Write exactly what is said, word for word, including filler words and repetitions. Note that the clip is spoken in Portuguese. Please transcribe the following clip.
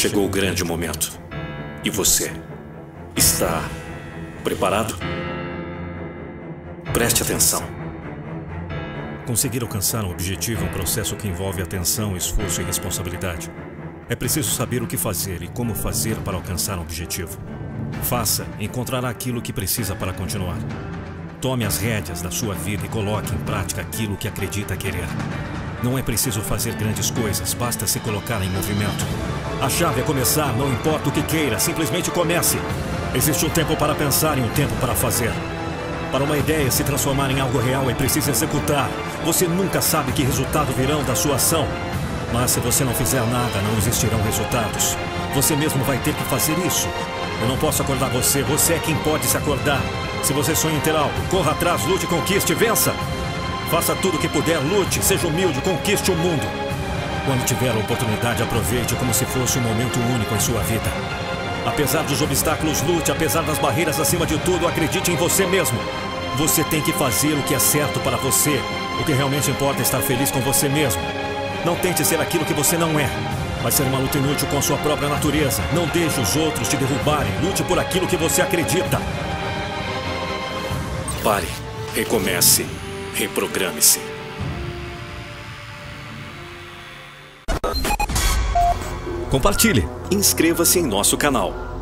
chegou o grande momento. E você está preparado? Preste atenção. Conseguir alcançar um objetivo é um processo que envolve atenção, esforço e responsabilidade. É preciso saber o que fazer e como fazer para alcançar um objetivo. Faça e encontrará aquilo que precisa para continuar. Tome as rédeas da sua vida e coloque em prática aquilo que acredita querer. Não é preciso fazer grandes coisas, basta se colocar em movimento. A chave é começar, não importa o que queira, simplesmente comece. Existe um tempo para pensar e um tempo para fazer. Para uma ideia se transformar em algo real, é preciso executar. Você nunca sabe que resultado virão da sua ação. Mas se você não fizer nada, não existirão resultados. Você mesmo vai ter que fazer isso. Eu não posso acordar você, você é quem pode se acordar. Se você sonha em ter algo, corra atrás, lute, conquiste, vença. Faça tudo o que puder, lute, seja humilde, conquiste o mundo. Quando tiver a oportunidade, aproveite como se fosse um momento único em sua vida. Apesar dos obstáculos, lute, apesar das barreiras, acima de tudo, acredite em você mesmo. Você tem que fazer o que é certo para você. O que realmente importa é estar feliz com você mesmo. Não tente ser aquilo que você não é. Vai ser uma luta inútil com a sua própria natureza. Não deixe os outros te derrubarem. Lute por aquilo que você acredita. Pare, recomece, reprograme-se. Compartilhe. Inscreva-se em nosso canal.